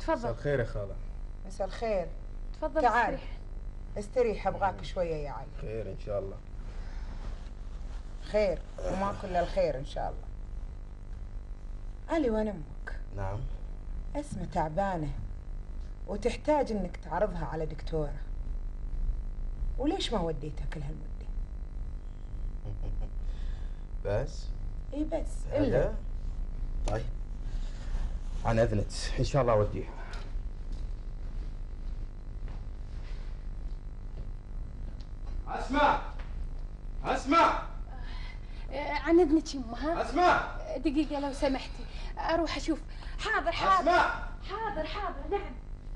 تفضل. مساء الخير يا خالة. مساء الخير. تفضل. تعال استريح، ابغاك شويه يا علي. خير ان شاء الله. خير وما كل الخير ان شاء الله. علي وانا امك. نعم. اسمها تعبانه وتحتاج انك تعرضها على دكتوره. وليش ما وديتها كل هالمده؟ بس؟ اي بس الا. طيب عن اذنك ان شاء الله اوديها. اسمع اسمع. عن اذنك يمه. ها اسمع دقيقه لو سمحتي اروح اشوف. حاضر حاضر. اسمع. حاضر نعم.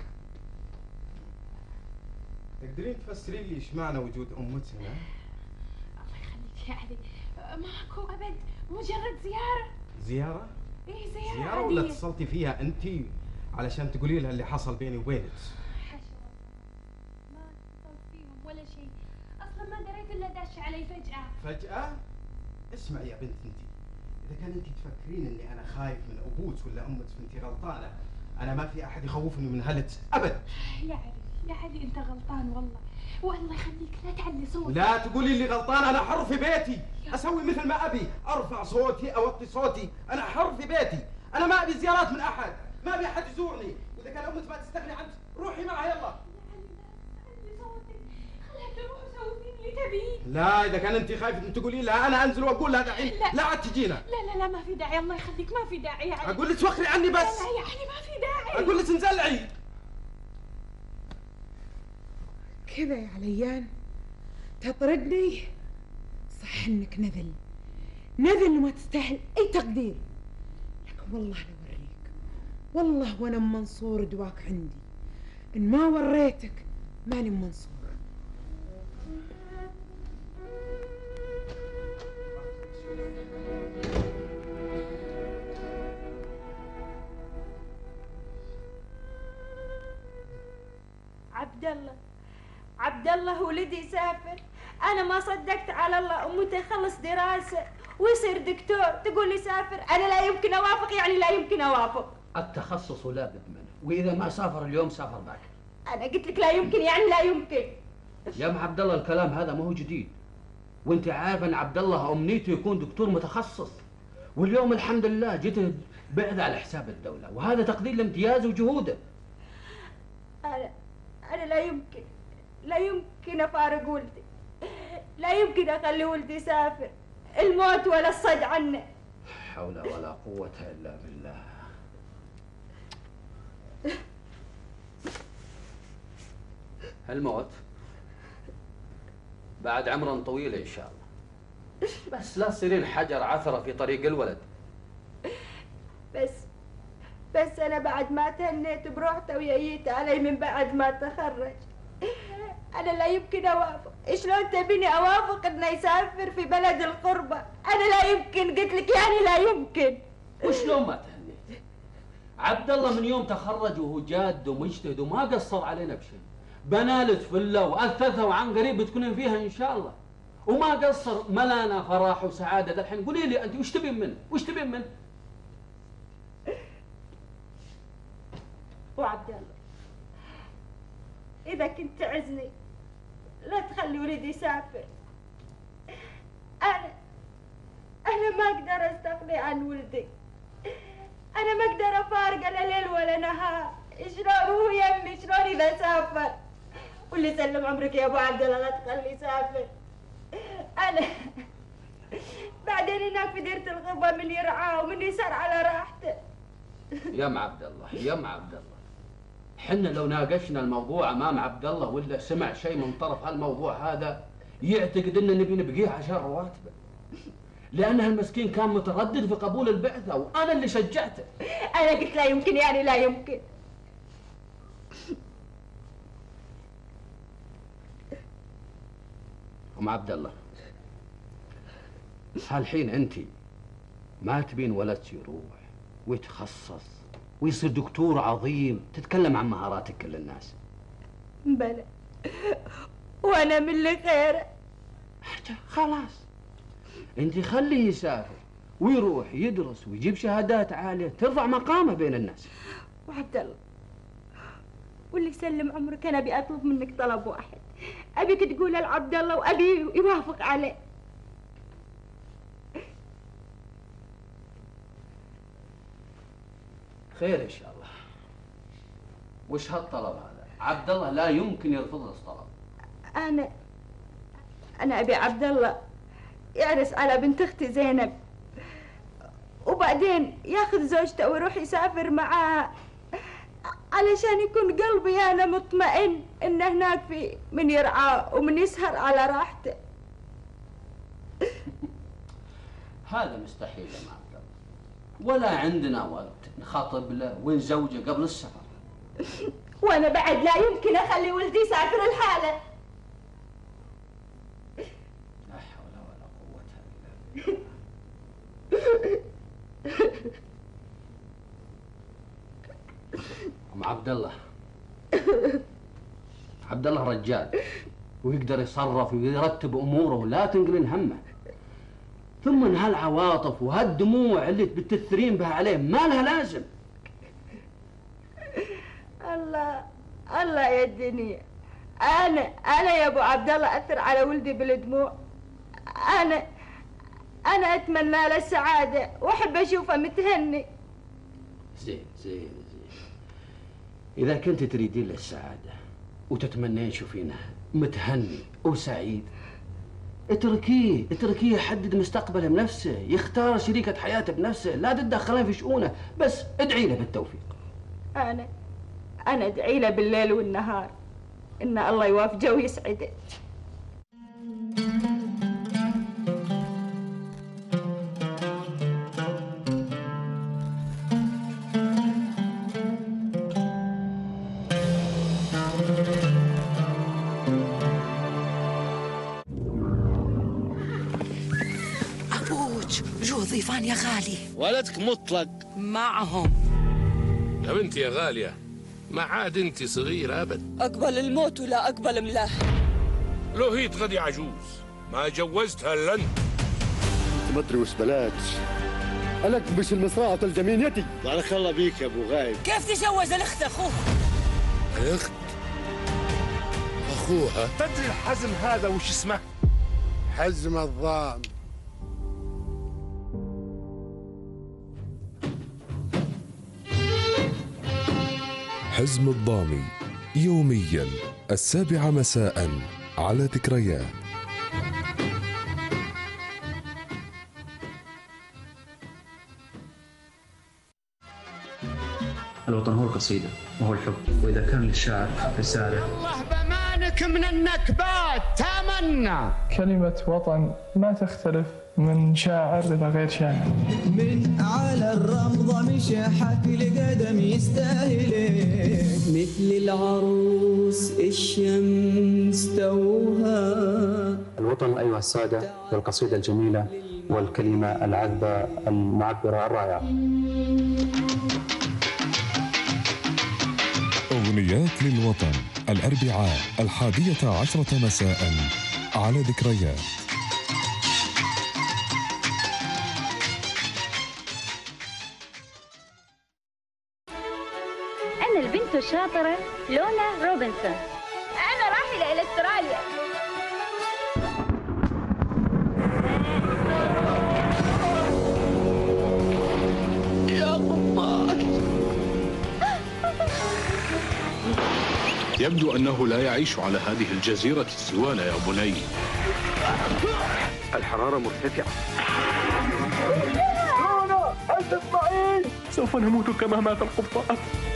تقدرين تفسرين لي ايش معنى وجود امك هنا؟ الله يخليك يا علي، ماكو ابد، مجرد زياره. زياره؟ ايه زياره زياره عادية. ولا اتصلتي فيها انت علشان تقولي لها اللي حصل بيني وبينك؟ حاشا والله، ما اتصلت فيهم ولا شيء، اصلا ما دريت الا داش علي فجاه. فجأة؟ اسمعي يا بنت انت، إذا كان انت تفكرين اني انا خايف من ابوك ولا امك فانت غلطانة، انا ما في احد يخوفني من هلت ابدا. يا علي انت غلطان والله يخليك لا تعلي صوتك. لا تقولي لي غلطان، انا حر في بيتي، اسوي مثل ما ابي، ارفع صوتي اوطي صوتي، انا حر في بيتي، انا ما ابي زيارات من احد، ما ابي احد يزورني، واذا كان امك ما تستغني عنك روحي معها يلا. يا علي لا تعلي صوتك، خليها تروح وسوي فيني اللي تبيه. لا اذا كان انت خايفه ان تقولي لها انا انزل واقول لها دحين لا عاد تجينا. لا ما في داعي، الله يخليك ما في داعي يا علي. اقول لك توخري عني بس. لا يا علي ما في داعي. اقول لك انزلعي. كذا يا عليان تطردني؟ صح انك نذل وما تستاهل اي تقدير، لكن والله لوريك، والله وانا منصور دواك عندي، ان ما وريتك ماني منصور. عبد الله ولدي سافر، انا ما صدقت على الله امته خلص دراسه ويصير دكتور تقول لي سافر، انا لا يمكن اوافق، يعني لا يمكن اوافق. التخصص لابد منه، واذا ما سافر اليوم سافر باكر. انا قلت لك لا يمكن، يعني لا يمكن. يا ام عبد الله الكلام هذا ما هو جديد، وانت عارف ان عبد الله امنيته يكون دكتور متخصص، واليوم الحمد لله جيت بعث على حساب الدوله، وهذا تقدير لامتيازه وجهوده. انا لا يمكن افارق ولدي، لا يمكن اخلي ولدي يسافر، الموت ولا الصد عنه. حول ولا قوة الا بالله. الموت بعد عمر طويل ان شاء الله، بس لا تصيرين حجر عثرة في طريق الولد. بس انا بعد ما تهنيت بروحته ويايت علي من بعد ما تخرج، انا لا يمكن اوافق. شلون تبيني اوافق انه يسافر في بلد القربة؟ انا لا يمكن، قلت لك يعني لا يمكن. وشلون ما تهنيت؟ عبد الله من يوم تخرج وهو جاد ومجتهد وما قصر علينا بشيء، بنالت فله واثثها وعن قريب بتكونين فيها ان شاء الله، وما قصر، ملانا فرح وسعاده. الحين قولي لي انت وش تبين منه؟ وش تبين منه؟ وعبد الله اذا كنت تعزني لا تخلي ولدي يسافر. انا ما اقدر استغني عن ولدي، انا ما اقدر افارقه لا ليل ولا نهار. شلون هو يمي، شلون اذا سافر؟ واللي سلم عمرك يا ابو عبد الله لا تخليه يسافر. انا بعدين هناك في ديرة الغربة من يرعاه ومن يسار على راحته. يا ام عبد الله يا ام عبد الله، حنا لو ناقشنا الموضوع امام عبد الله ولا سمع شيء من طرف هالموضوع هذا يعتقد ان نبي نبقيه عشان رواتبه، لان هالمسكين كان متردد في قبول البعثه وانا اللي شجعته. انا قلت لا يمكن، يعني لا يمكن. ام عبد الله، هالحين انت ما تبين ولدك يروح ويتخصص ويصير دكتور عظيم تتكلم عن مهاراتك كل الناس؟ بلى، وانا من اللي خيره. خلاص انت خليه يسافر ويروح يدرس ويجيب شهادات عاليه ترفع مقامه بين الناس. وعبد الله واللي يسلم عمرك انا ابي اطلب منك طلب واحد، ابيك تقوله لعبد الله وابي يوافق عليه. خير ان شاء الله. وش هالطلب هذا؟ عبد الله لا يمكن يرفض الطلب. انا ابي عبد الله يعرس على بنت اختي زينب، وبعدين ياخذ زوجته ويروح يسافر معاها علشان يكون قلبي انا مطمئن ان هناك في من يرعاه ومن يسهر على راحته. هذا مستحيل يا عبد الله، ولا عندنا وقت نخاطب له ونزوجه قبل السفر. وانا بعد لا يمكن اخلي ولدي يسافر لحاله. لا حول ولا قوة الا بالله. ام عبد الله، عبد الله رجال ويقدر يتصرف ويرتب اموره، لا تنقلن همه. ثم ان هالعواطف وهالدموع اللي بتثرين بها عليه ما لها لازم. الله يا الدنيا، انا يا ابو عبد الله اثر على ولدي بالدموع. انا اتمنى له السعاده واحب اشوفه متهني. زين زين زين، اذا كنت تريدين له السعاده وتتمنين تشوفينه متهني وسعيد، اتركيه يحدد مستقبله بنفسه، يختار شريكة حياته بنفسه، لا تتدخلين في شؤونه، بس ادعي له بالتوفيق. انا ادعي له بالليل والنهار ان الله يوافقه ويسعده. جو ضيفان يا غالي. ولدك مطلق معهم. يا بنتي يا غالية، ما عاد انت صغيرة أبد. أقبل الموت ولا أقبل ملاه. لو هي غدي عجوز ما جوزتها إلا أنت. ما أدري وش بلاك، ألكبش المصراعة الجمينيتي. بارك الله بيك يا أبو غايب. كيف تجوز الأخت أخوها؟ الأخت أخوها؟ تدري الحزم هذا وش اسمه؟ حزم الضام. حزم الضامي يوميا 7 مساء على ذكريات. الوطن هو القصيدة وهو الحب، وإذا كان للشاعر رسالة. الله بمانك من النكبات تمنى. كلمة وطن ما تختلف من شاعر إلى غير شاعر. من على الرمضة مشى حكل قدم يستاهل، مثل العروس الشمس توها. الوطن أيها السادة والقصيدة الجميلة والكلمة العذبة المعبرة الرائعة. أغنيات للوطن، الأربعاء 11 مساء على ذكريات. أنا البنت الشاطرة لونا روبنسون. أنا راحلة إلى أستراليا. يا قمار. يبدو أنه لا يعيش على هذه الجزيرة سوانا يا بني. الحرارة مرتفعة. لونا هل تسمعين؟ سوف نموت كما مات القبطان.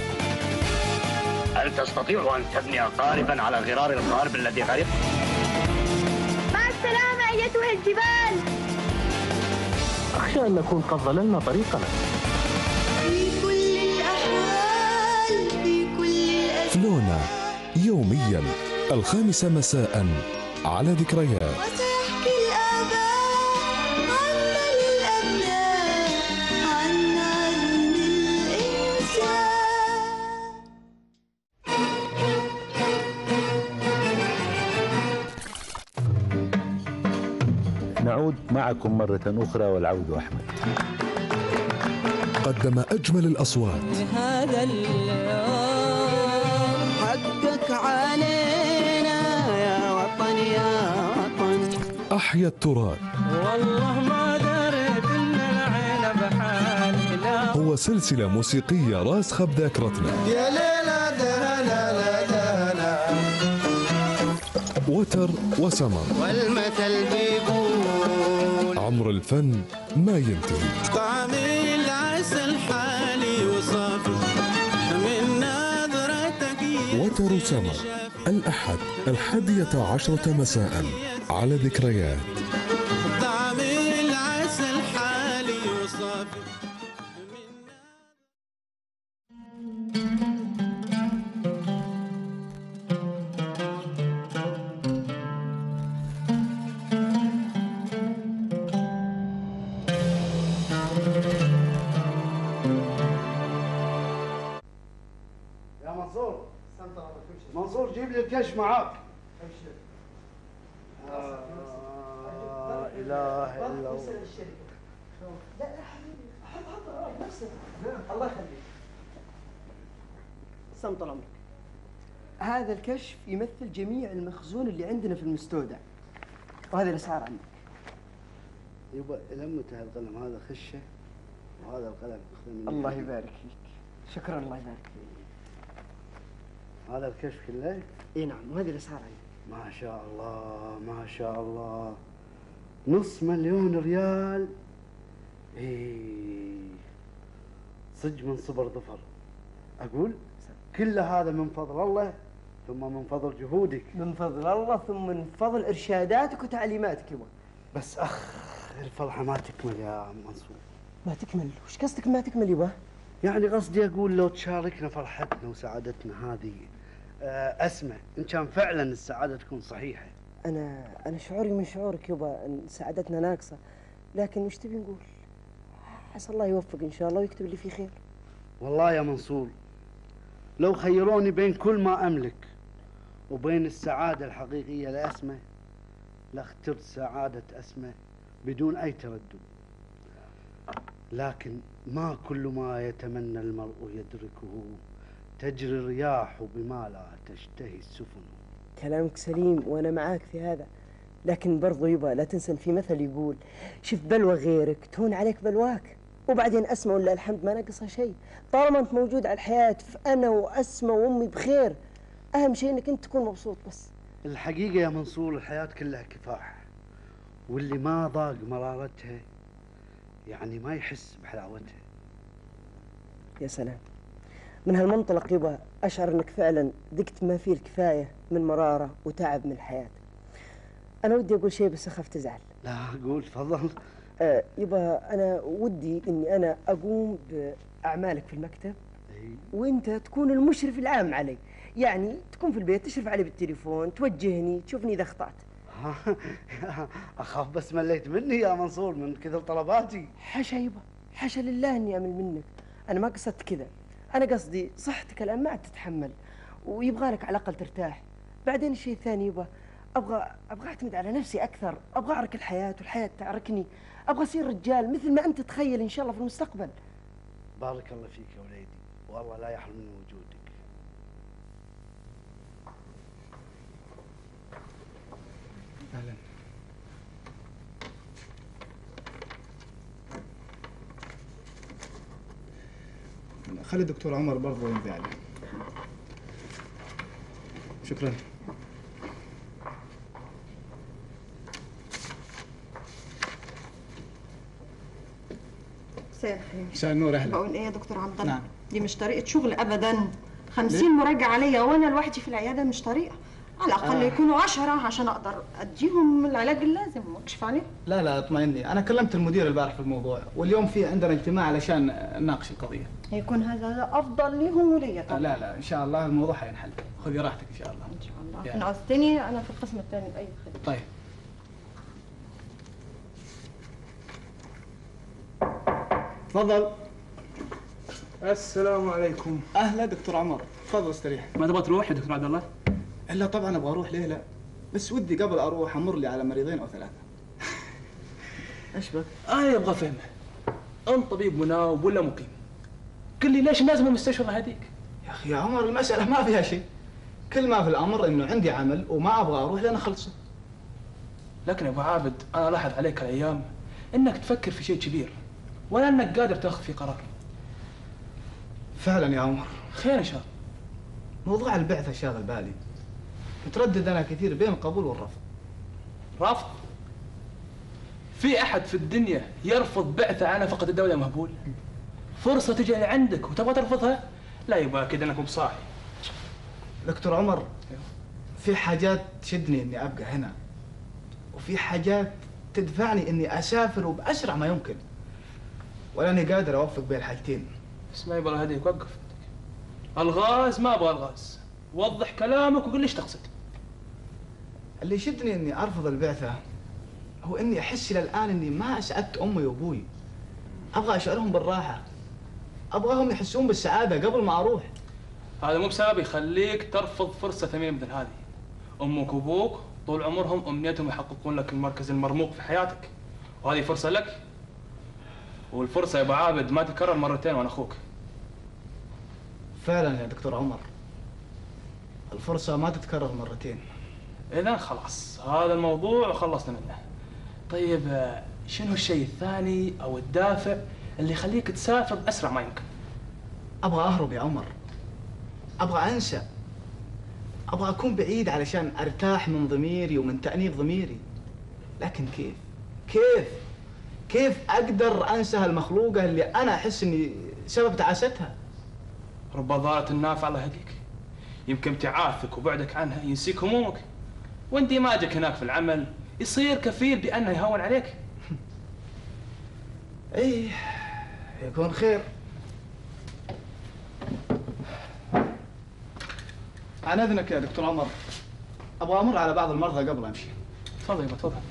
هل تستطيع أن تبني قاربا على غرار القارب الذي غرق؟ مع السلامة أيتها الجبال. أخشى أن نكون قد ظللنا طريقنا. في كل الأحوال، في كل الأزمان. لونا يوميا 5 مساء على ذكريات. وسيحكي الآباء عنا للأبناء عن علم الإنسان. نعود معكم مرة أخرى والعود أحمد. قدم أجمل الأصوات. هذا اليوم أحيا التراث. والله ما دريت إن العين بحالي لا. هو سلسلة موسيقية راسخة بذاكرتنا. يا ليلى دهلا دهلا. وتر وسمر. والمثل بيقول عمر الفن ما ينتهي. طعم العسل حالي وصافي من نظرتك. وتر وسمر الأحد 11 مساء على ذكريات. طعم العسل حالي وصافي. يا منصور، منصور جيب لي الكشف معاك. لا اله الا الله. لا يا حبيبي، حط نفسك. الله يخليك. سم طال عمرك. هذا الكشف يمثل جميع المخزون اللي عندنا في المستودع، وهذه الاسعار عندك. يبا لمته القلم هذا خشه، وهذا القلم خذه مني. الله يبارك فيك. شكرا، الله يبارك فيك. هذا الكشف كله؟ اي نعم، وهذه الاسعار عندك. ما شاء الله ما شاء الله. $500,000 ريال. ايه صدق من صبر ظفر. اقول كل هذا من فضل الله، ثم من فضل جهودك. من فضل الله ثم من فضل ارشاداتك وتعليماتك يبا. بس الفرحه ما تكمل يا منصور. ما تكمل؟ وش قصدك ما تكمل يبا؟ يعني قصدي اقول لو تشاركنا فرحتنا وسعادتنا هذه اسمى، ان كان فعلا السعاده تكون صحيحه. انا شعوري من شعورك يبا ان سعادتنا ناقصه، لكن وش تبي نقول؟ عسى الله يوفق ان شاء الله ويكتب اللي فيه خير. والله يا منصور لو خيروني بين كل ما املك وبين السعاده الحقيقيه لاسمى لاخترت سعاده اسمى بدون اي تردد. لكن ما كل ما يتمنى المرء يدركه، تجري الرياح بما لا تشتهي السفن. كلامك سليم وانا معاك في هذا، لكن برضو يبا لا تنسى إن في مثل يقول شوف بلوى غيرك تهون عليك بلواك. وبعدين اسمع ولله الحمد ما ناقصها شيء، طالما انت موجود على الحياه فانا واسمى وامي بخير. اهم شيء انك انت تكون مبسوط بس. الحقيقه يا منصور الحياه كلها كفاح، واللي ما ضاق مرارتها يعني ما يحس بحلاوتها. يا سلام، من هالمنطلق يبا اشعر انك فعلا ذقت ما فيه الكفايه من مراره وتعب من الحياه. انا ودي اقول شيء بس اخاف تزعل. لا قول تفضل. يبا انا ودي اني انا اقوم باعمالك في المكتب وانت تكون المشرف العام علي، يعني تكون في البيت تشرف علي بالتليفون، توجهني، تشوفني اذا اخطأت. اخاف بس مليت مني يا منصور من كثر طلباتي. حاشا يبا، حاشا لله اني اعمل منك. انا ما قصدت كذا، انا قصدي صحتك الان ما عاد تتحمل ويبغى لك على الاقل ترتاح. بعدين الشيء الثاني يبا ابغى اعتمد على نفسي اكثر، ابغى اعرك الحياه والحياه تعركني، ابغى اصير رجال مثل ما انت تتخيل ان شاء الله في المستقبل. بارك الله فيك يا وليدي، والله لا يحرمني وجودك. اهلا. خلي الدكتور عمر برضه يمضي عليه. شكرا. مساء الخير. مساء النور. اهلا. بقول ايه يا دكتور عبد الله؟ نعم. دي مش طريقه شغل ابدا. 50 مراجعه عليا وانا لوحدي في العياده مش طريقه. على الاقل يكونوا 10 عشان اقدر اديهم العلاج اللازم واكشف عليهم. لا اطمئني، انا كلمت المدير البارح في الموضوع، واليوم في عندنا اجتماع علشان نناقش القضيه. يكون هذا افضل ليهم وليا طبعا. لا ان شاء الله الموضوع حينحل، خذي راحتك ان شاء الله. ان شاء الله. انا قصدتني انا في القسم الثاني باي خدمه. طيب. تفضل. السلام عليكم. اهلا دكتور عمر، تفضل استريح. ما تبغى تروح يا دكتور عبد الله؟ الا طبعا ابغى اروح، ليه لا؟ بس ودي قبل اروح امر لي على مريضين او 3. ايش بك؟ يبغى افهمه. انت طبيب مناوب ولا مقيم؟ قل لي ليش لازم المستشفى هذيك؟ يا اخي يا عمر المساله ما فيها شيء، كل ما في الامر انه عندي عمل وما ابغى اروح لين اخلصه. لكن يا ابو عابد انا لاحظ عليك الايام انك تفكر في شيء كبير ولا انك قادر تاخذ فيه قرار. فعلا يا عمر. خير ان شاء الله. موضوع البعثة شاغل بالي، متردد انا كثير بين القبول والرفض. رفض؟ في احد في الدنيا يرفض بعثة على نفقة الدولة مهبول؟ فرصة تجي عندك وتبغى ترفضها؟ لا يبقى اكيد انك بصاحي. دكتور عمر، في حاجات تشدني اني ابقى هنا، وفي حاجات تدفعني اني اسافر وباسرع ما يمكن، ولاني قادر اوفق بين الحاجتين. بس ما يبغى هديك، وقف. الغاز ما ابغى الغاز، وضح كلامك وقل ايش تقصد. اللي يشدني اني ارفض البعثة هو اني احس الى الان اني ما اسعدت امي وابوي. ابغى اشعرهم بالراحة، ابغاهم يحسون بالسعادة قبل ما اروح. هذا مو بسبب يخليك ترفض فرصة ثمينة مثل هذه. امك وابوك طول عمرهم امنيتهم يحققون لك المركز المرموق في حياتك، وهذه فرصة لك. والفرصة يا ابو عابد ما تتكرر مرتين وانا اخوك. فعلا يا دكتور عمر، الفرصة ما تتكرر مرتين. إذا خلاص هذا الموضوع وخلصنا منه. طيب شنو الشيء الثاني أو الدافع اللي يخليك تسافر بأسرع ما يمكن؟ أبغى أهرب يا عمر، أبغى أنسى، أبغى أكون بعيد علشان أرتاح من ضميري ومن تأنيب ضميري. لكن كيف أقدر أنسى هالمخلوقة اللي أنا أحس إني سبب تعاستها؟ رب ضارة النافع الله يهديك. يمكن ابتعاثك وبعدك عنها ينسيك همومك، واندماجك هناك في العمل يصير كفيل بأنه يهون عليك. ايه يكون خير. عن اذنك يا دكتور عمر، ابغى امر على بعض المرضى قبل امشي. تفضل يبا تفضل.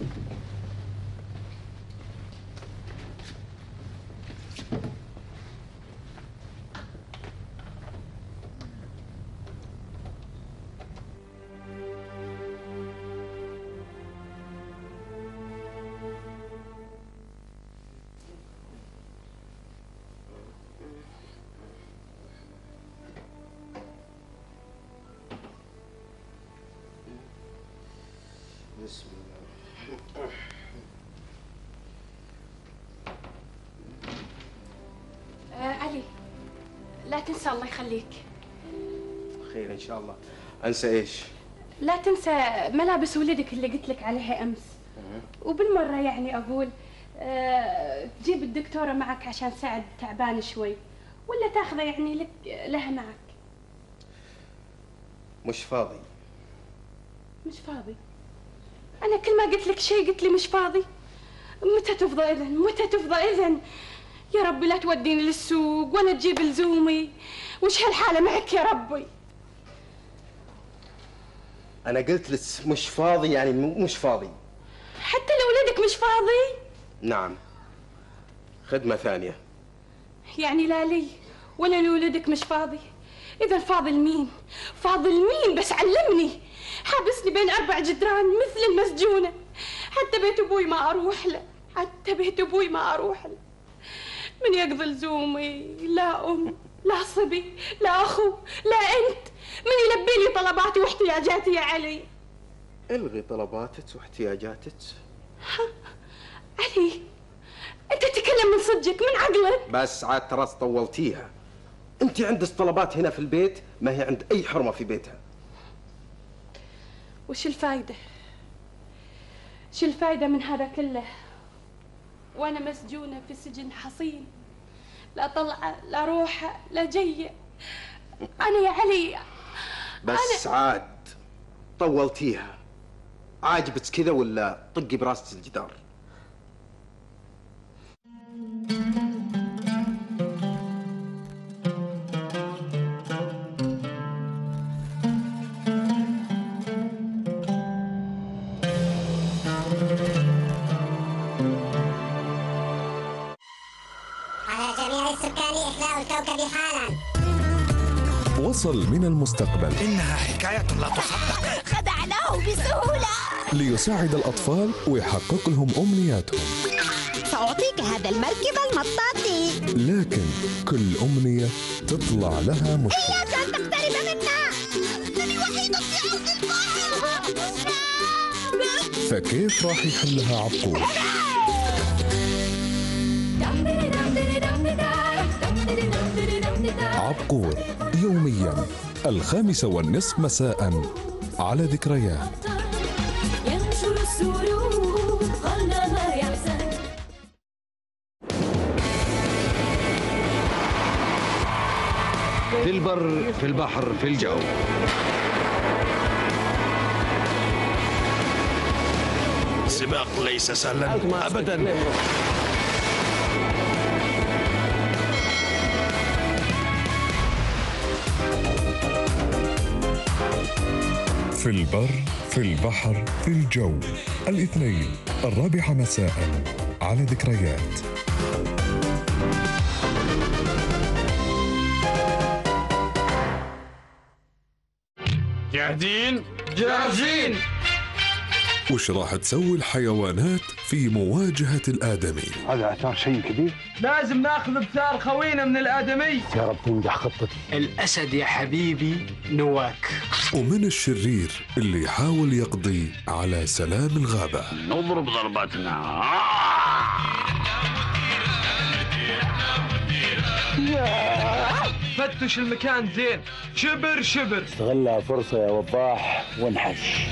بسم الله. علي، لا تنسى الله يخليك. خير ان شاء الله. انسى ايش؟ لا تنسى ملابس ولدك اللي قلت لك عليها امس. وبالمره يعني اقول تجيب الدكتوره معك عشان سعد تعبان شوي، ولا تاخذه يعني لك لها معك. مش فاضي. مش فاضي؟ أنا كل ما قلت لك شيء قلت لي مش فاضي. متى تفضى إذن؟ متى تفضى إذن؟ يا ربي لا توديني للسوق ولا تجيب لزومي. وش هالحالة معك يا ربي؟ أنا قلت لك مش فاضي، يعني مش فاضي. حتى لولدك مش فاضي؟ نعم. خدمة ثانية. يعني لا لي ولا لولدك مش فاضي. إذا فاضي لمين؟ فاضي لمين بس علمني. حابسني بين 4 جدران مثل المسجونة. حتى بيت أبوي ما أروح له، حتى بيت أبوي ما أروح له. من يقضي لزومي؟ لا أم، لا صبي، لا أخو، لا أنت. من يلبي لي طلباتي واحتياجاتي يا علي؟ الغي طلباتك واحتياجاتك. علي، أنت تتكلم من صدقك من عقلك؟ بس عاد تراس طولتيها. أنت عندك طلبات هنا في البيت ما هي عند أي حرمة في بيتها. وش الفايدة؟ شو الفايدة من هذا كله وأنا مسجونة في سجن حصين، لا طلعة لا روحة لا جية. أنا يا علي بس أنا... عاد طولتيها. عاجبك كذا ولا طقي براسك الجدار؟ وصل من المستقبل. إنها حكاية لا تصدق. خدعناه بسهولة ليساعد الأطفال ويحقق لهم أمنياتهم. سأعطيك هذا المركب المطاطي، لكن كل أمنية تطلع لها مشكلة. إياك أن تقترب منا، أنني وحيدة في أرض البحر. فكيف راح يحلها عبقور؟ عبقور يوميا 5:30 مساء على ذكريات. ينشر السرور قلما يحزن. في البر، في البحر، في الجو. سباق ليس سهلا أبدا. في البر، في البحر، في الجو. الاثنين 4 مساء على ذكريات. جاهزين؟ جاهزين. وش راح تسوي الحيوانات في مواجهة الآدمي؟ هذا اعتبر شيء كبير. لازم ناخذ بثار خوينا من الآدمي. يا رب تنجح خطتي. الأسد يا حبيبي نواك. ومن الشرير اللي يحاول يقضي على سلام الغابة. نضرب ضربتنا. فتش المكان زين، شبر شبر. استغلها فرصة يا وضاح وانحش.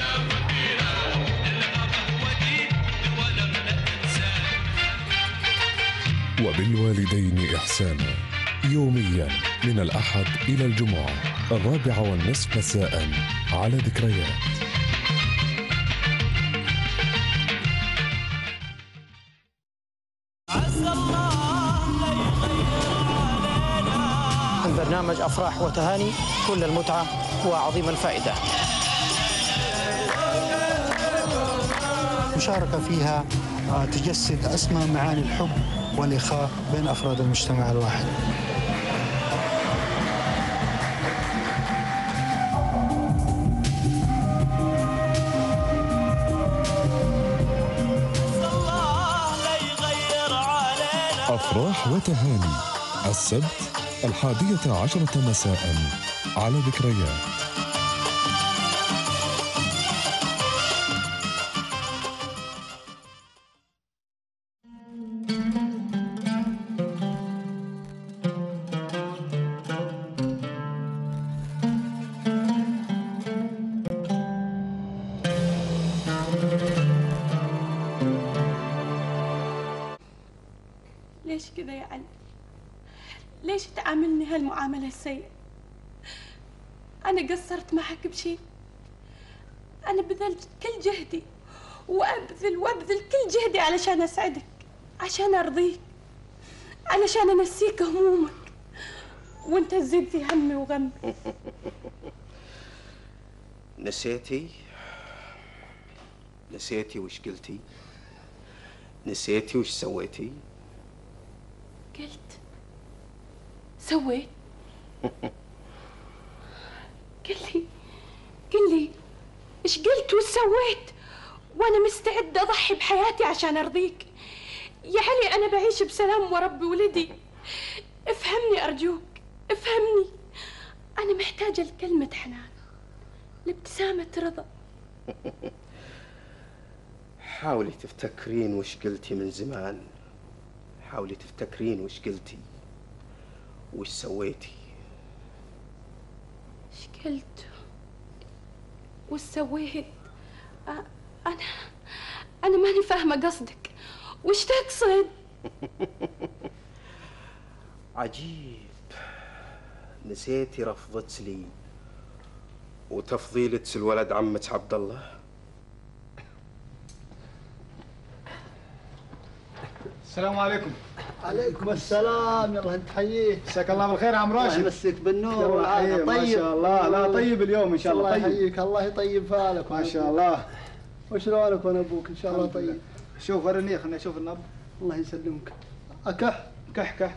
وبالوالدين إحسانا يوميا من الأحد إلى الجمعة 4:30 مساء على ذكريات. برنامج أفراح وتهاني كل المتعة وعظيم الفائدة. مشاركة فيها تجسد أسمى معاني الحب والإخاء بين أفراد المجتمع الواحد. أفراح وتهاني السبت 11:10 مساء على ذكريات. ليش كذا يا علي؟ ليش تعاملني هالمعاملة السيئة؟ أنا قصرت معك بشيء؟ أنا بذلت كل جهدي وأبذل كل جهدي علشان أسعدك، عشان أرضيك، علشان أنسيك همومك، وأنت تزيد في همي وغمي. نسيتي وش قلتي؟ نسيتي وش سويتي؟ قلت سويت. قل لي ايش قلت وش سويت، وانا مستعدة اضحي بحياتي عشان ارضيك. يا علي انا بعيش بسلام واربي ولدي، افهمني ارجوك، افهمني. انا محتاجة لكلمة حنان، لابتسامة رضا. حاولي تفتكرين وش قلتي من زمان، حاولي تفتكرين وش قلتي وش سويتي. ايش قلت وش سويت؟ أنا ماني فاهمة قصدك، وش تقصد؟ عجيب، نسيتي رفضت لي وتفضيلة الولد عمة عبد الله. السلام عليكم. عليكم السلام. يلا انت حييه. مساك الله بالخير يا عم راشد. الله يمسك بالنور والعافيه. طيب ما شاء الله. لا طيب اليوم ان شاء الله. الله يحييك، الله يطيب فالك. ما شاء الله. وشلونك وانا ابوك؟ ان شاء الله طيب. شوف ورني، خليني اشوف النبض. الله يسلمك. اكح كح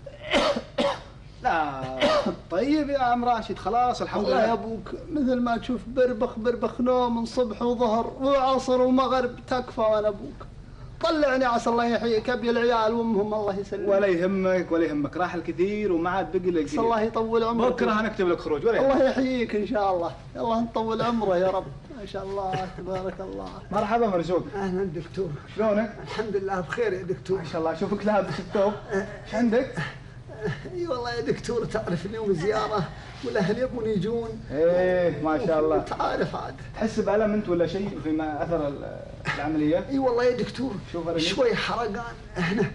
لا طيب يا عم راشد، خلاص الحمد لله. يا ابوك مثل ما تشوف بربخ نوم من صبح وظهر وعصر ومغرب، تكفى وانا ابوك. طلعني عسى الله يحييك، ابي العيال وامهم الله يسلمك. ولا يهمك راح الكثير وما عاد بقي لك الله يطول عمرك. بكره هنكتب لك خروج. الله يحييك ان شاء الله. يلا نطول عمره يا رب. ما شاء الله تبارك الله. مرحبا مرزوق. اهلا دكتور، شلونك؟ الحمد لله بخير يا دكتور. ما شاء الله اشوفك لابس الثوب. ايش عندك؟ اي والله يا دكتور تعرف اليوم زياره والاهل يبون يجون. ايه ما شاء الله. تعرف عاد. تحس بألم انت ولا شيء فيما اثر العمليه؟ اي والله يا دكتور شوف شوي حرقان هنا.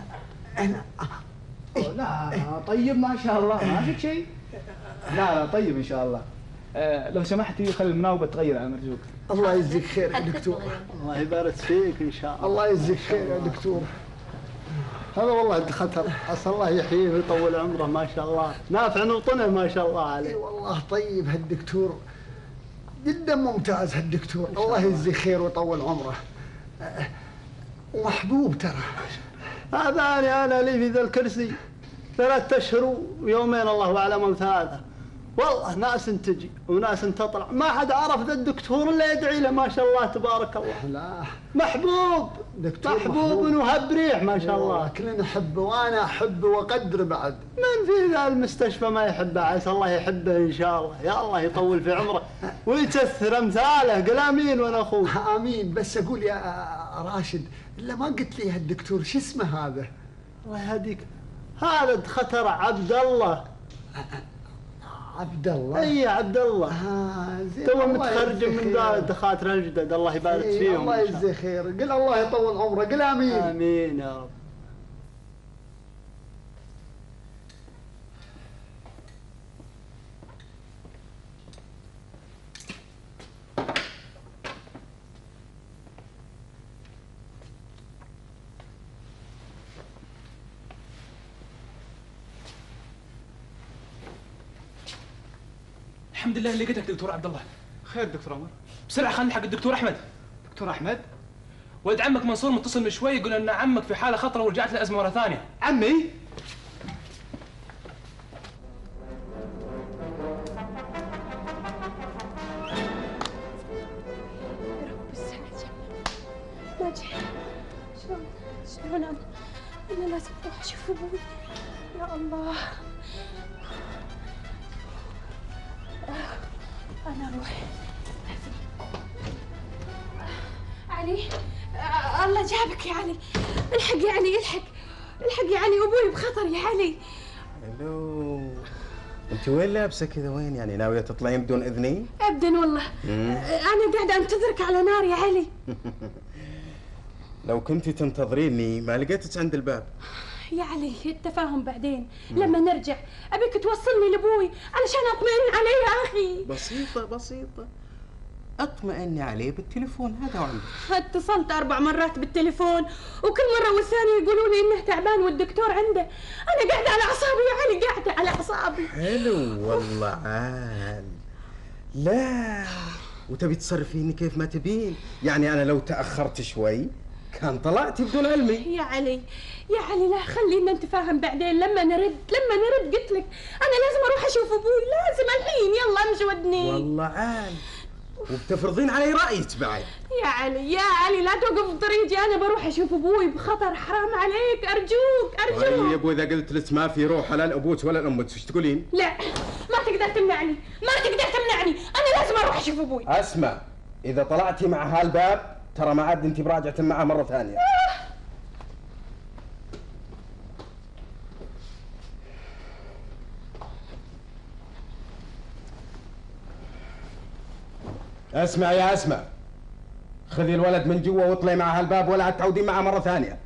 لا طيب ما شاء الله ما فيك شيء. لا طيب ان شاء الله. لو سمحتي خلي المناوبه تغير على مرزوق. الله يجزيك خير يا دكتور. الله يبارك فيك ان شاء الله. الله يجزيك خير يا دكتور. هذا والله خطر، عسى الله يحييه ويطول عمره ما شاء الله، نافع نوطنه ما شاء الله عليه. اي والله طيب هالدكتور جدا ممتاز هالدكتور، الله يجزيه خير ويطول عمره. ومحبوب ترى. هذا انا لي في ذا الكرسي 3 أشهر ويومين الله اعلم او 3. والله ناس تجي وناس تطلع، ما حد عرف ذا الدكتور الا يدعي له ما شاء الله تبارك الله. لا محبوب دكتور، محبوب وهب ريح ما شاء الله. كلنا نحبه وانا احبه واقدره بعد. من في ذا المستشفى ما يحبه؟ عسى الله يحبه ان شاء الله. يا الله يطول في عمره ويكثر امثاله. قل امين وانا اخوك. امين. بس اقول يا راشد الا ما قلت لي هالدكتور شو اسمه هذا؟ الله يهديك. هذا خطر عبد الله. عبد الله. اي عبد الله. زين. تو متخرج من ذا الدكاتره الجدد الله يبارك فيهم. الله يجزيه خير. قل الله يطول عمره. قل امين. امين يا رب. الحمد لله اللي لقيتك دكتور عبد الله. خير دكتور عمر؟ بسرعه خلينا نلحق الدكتور احمد. دكتور احمد؟ ولد عمك منصور متصل من شوي يقول ان عمك في حاله خطره ورجعت له ازمه مره ثانيه. عمي؟ ناجي شلون انا لازم اروح اشوف ابوي. يا الله انا اروح. علي الله جابك يا علي. الحق يا علي الحق يا علي ابوي بخطر يا علي. الو انت وين لابسه كذا؟ وين يعني ناويه تطلعين بدون اذني؟ ابدا والله انا قاعده انتظرك على نار يا علي. لو كنتي تنتظريني ما لقيتك عند الباب. يا علي التفاهم بعدين لما نرجع. ابيك توصلني لابوي علشان اطمئن عليه يا اخي. بسيطه اطمئني عليه بالتليفون هذا وعندك. اتصلت 4 مرات بالتليفون وكل مره والثانيه يقولوا لي انه تعبان والدكتور عنده. انا قاعده على اعصابي يا علي قاعده على اعصابي. حلو والله عال. لا وتبي تصرفيني كيف ما تبين. يعني انا لو تاخرت شوي كان طلعتي بدون علمي. يا علي لا خلينا نتفاهم بعدين لما نرد قلت لك انا لازم اروح اشوف ابوي لازم الحين. يلا امشي ودني. والله عال وبتفرضين علي رايك بعد. يا علي لا توقف بطريقي. انا بروح اشوف ابوي بخطر. حرام عليك ارجوك. طيب واذا قلت لك ما في روح لا لابوك ولا لامك ايش تقولين؟ لا ما تقدر تمنعني. انا لازم اروح اشوف ابوي. اسمع اذا طلعتي مع هالباب ترى ما عاد انت براجعه معه مره ثانيه. اسمع يا اسمع خذي الولد من جوا واطلعي مع هالباب ولا تعودين معه مره ثانيه.